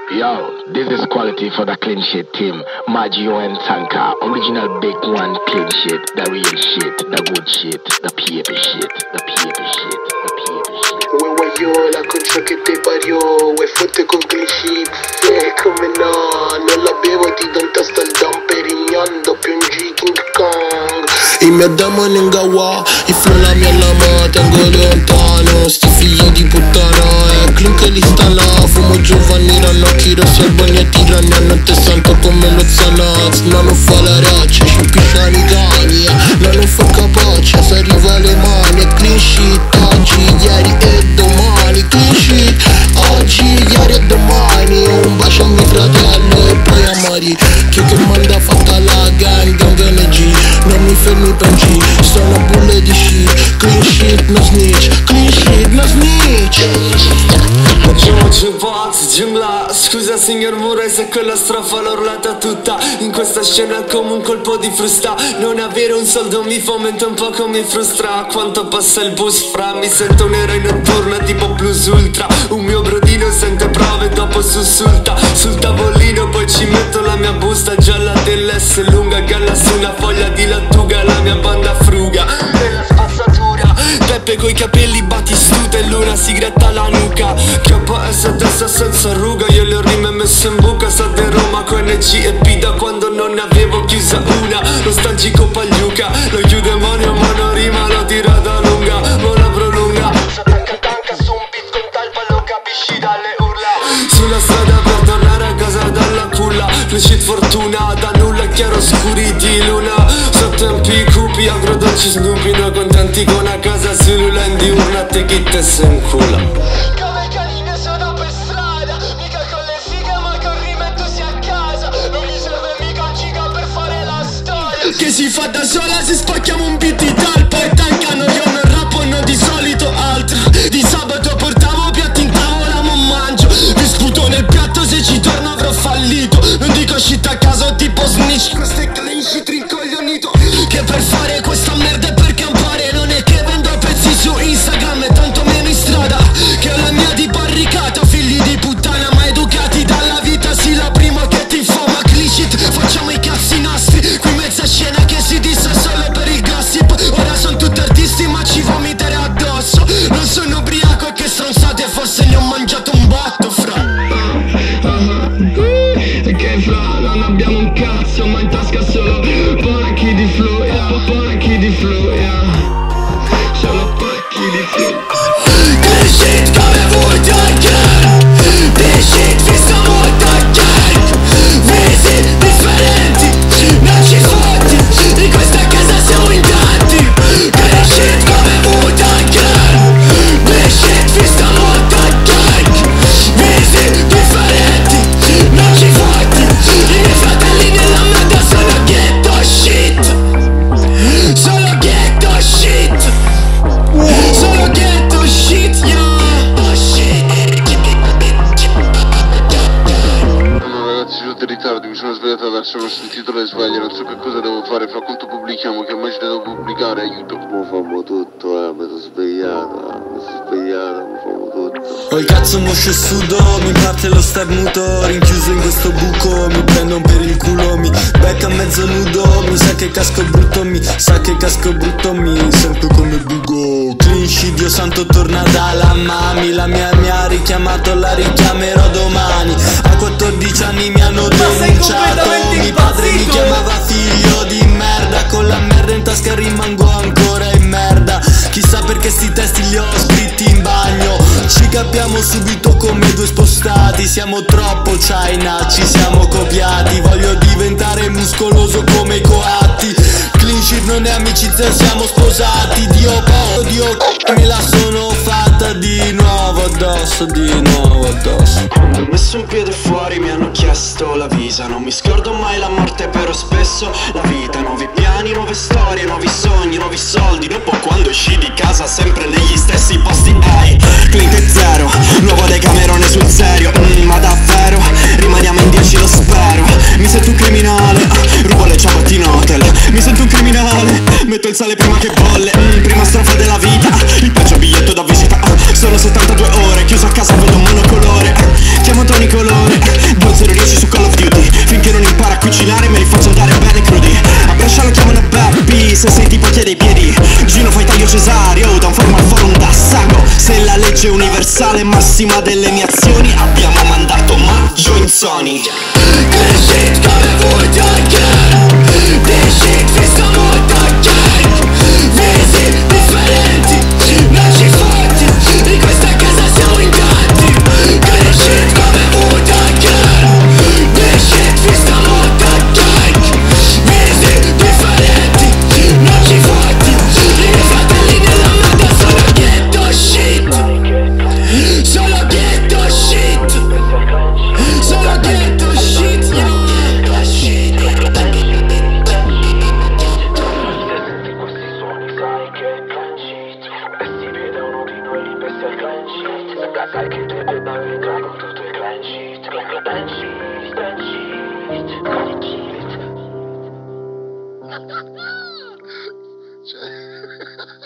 Yo, this is quality for the clean shit team. Maggio and Tanka, original big one clean shit, the real shit, the good shit, the paper shit, the paper shit, the paper shit. Uè guaiola con ciò che te pariò, uè fotte con clean shit, come no, non l'avevo ti do in testa il Dom Perignon, doppio un G King Kong. Il mio demone in gawa, il flow la mia lama, tengo lontano, sti figli di puttana, clean che li sta là, fumo giovanni, ranocchi, rossi al bagnetti, hanno te santo come lo Xanax, non fa la raccia, ci pisciano i cani, non fa capace, se arriva alle mani, clean shit, oggi, ieri e domani, clean shit, oggi, ieri e domani, un bacio a mio fratello e poi a Mari, che manda fatta la gang energy, non mi fermi per G, sono bulle di shit, clean shit, no snitch, clean shit, no snitch. Giungla, scusa signor Murray se quella strofa l'ho urlata tutta. In questa scena come un colpo di frusta. Non avere un soldo mi fomenta un poco, mi frustra. Quanto passa il bus fra, mi sento un eroe notturna tipo Plus Ultra. Un mio brodino sente prove dopo sussulta. Sul tavolino poi ci metto la mia busta gialla dell'S lunga, galla su una foglia di lattuga, la mia banda fruga nella spazzatura. Peppe coi capelli battistuta e Luna si gratta la nuca. KS a testa senza ruga, io le ho rime messe in buca. Sa de Roma con NG e P da quando non ne avevo chiusa una. Nostalgico pagliuca, lo chiude mano ma non rima, l'ho tirata lunga, ma la prolunga. Tanca su un beat con talpa, lo capisci dalle urla. Sulla strada per tornare a casa dalla culla. Crescit fortuna, da nulla è chiaro scuri di luna. Sotto tempi cupi, agrodolci snoopy. Noi contenti con a casa cellula in diurna, te chi te se incula. Che si fa da sola se spacchiamo un beat di talpa e tancano. Io non rappo, non di solito altro. Di sabato portavo piatti in tavola ma mangio. Vi sputo nel piatto, se ci torno avrò fallito. Non dico shit a caso tipo snitch. Questo è clean shit rincoglionito. Che per fare questa merda è per campare. Non è che vendo pezzi su Instagram e tanto meno in strada. Che ho la mia di barricata, figli di puttana ma educati dalla vita. Sì, la prima che ti infama, clean shit, facciamo i cazzi nostri. Qui mezza scena che si disse solo per il gossip. Ora sono tutti artisti ma ci vomiterei addosso. Non sono ubriaco e che stronzate, forse ne ho mangiato un botto fra. E che fra, non abbiamo un cazzo ma in tasca solo pacchi di flow, pacchi di flow, solo pacchi di flow. Clean shit come vuoi again, clean shit fissa molto again. Visi differenti, non ci fotti, in questa casa siamo in tanti. Clean shit come vuoi again, clean shit fissa molto again. Visi differenti, non ci fotti, i miei fratelli nella merda sono ghetto shit. Solo ghetto shit. Solo ghetto shit, yo. Ragazzi, sono in ritardo, mi sono svegliato adesso, non ho sentito le sveglie, non so che cosa devo fare, fra quanto pubblichiamo, che immagine devo pubblicare, aiuto. Mo famo tutto, mi sono svegliata, mi famo tutto. Ho il cazzo moscio e sudo, mi parte lo starnuto, rinchiuso in questo buco, mi prendono per il culo, mi becca mezzo nudo, mi sa che casco brutto, mi sa che casco brutto, mi sento come buco. Clean shit, Dio santo torna dalla mami, la mia mi ha richiamato, la richiamerò domani. A 14 anni mi hanno denunciato, mio padre mi chiamava figlio di merda, con la merda in tasca rimango ancora in merda. Chissà perché sti testi li ho scritti in bagno. Ci capiamo subito come due spostati. Siamo troppo China, ci siamo copiati. Voglio diventare muscoloso come i coatti. Clean shit non è amicizia, siamo sposati. Dio me la sono fatta di nuovo addosso, di nuovo addosso. Quando ho messo un piede fuori mi hanno chiesto la visa. Non mi scordo mai la morte, però spesso la vita. Nuovi piani, nuove storie, nuovi sogni, nuovi soldi. Dopo quando esci di casa sempre negli stessi posti. Ehi, click e zero, nuovo Decamerone sul serio. Ma davvero, rimaniamo in 10 lo spero. Mi sento un criminale, rubo le ciabatte in hotel. Mi sento un criminale, metto il sale prima che bolle. Prima strofa della vita, il peggio biglietto da visita. Sono 72 ore, chiuso a casa vedo monocolore. Chiamo Tony Colore, sale massima delle mie azioni, abbiamo mandato Maggio in Sony. Clean shit come vuoi again, clean shit festa molto again, visi differenti, non ci fatti, in questa casa siamo in tanti. Clean shit come vuoi again, clean shit festa molto again, visi differenti, non ci fatti, i miei fratelli nella merda sono ghetto shit, solo ghetto shit, solo ghetto shit, ghetto shit. Questi suoni sai che canci, e si vede uno di noi in bestia al clan sheet, sai che deve naviga con tutto il clan sheet, clan sheet, clan sheet, clan sheet. Cioè